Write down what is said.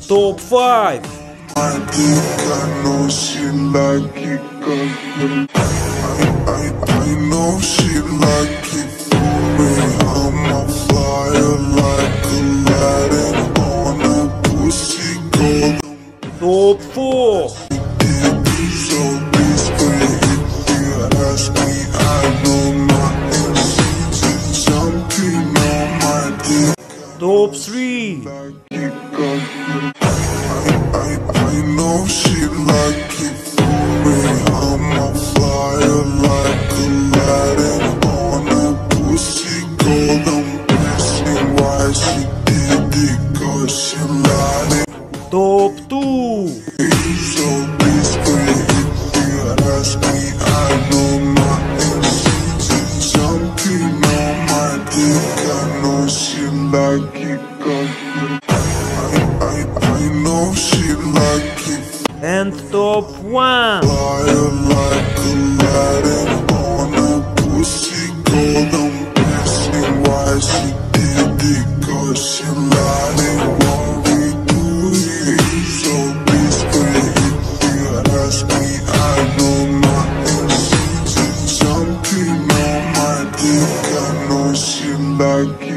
Top 5. I know she like it, I know she like it for me. I'm on fire like Aladdin on a pussy gold. Top 4. So basically, if you ask me, I know nothing. She's jumping on my dick. Top 3. Like it, I know she like it for me. I'm on fire like Aladdin on a pussy gold. I'm guessing why she did it, 'cause she lied. Top 2. So basically, if you ask me, I know nothing. She's jumping on my dick. I know she like it, 'cause I know she like it. And top 1. Fire like Aladdin on a pussy gold. I'm guessing why she did it, 'cause she lied. What we do it. So basically, if you ask me, I know nothing. She's jumping on my dick. I know she like it.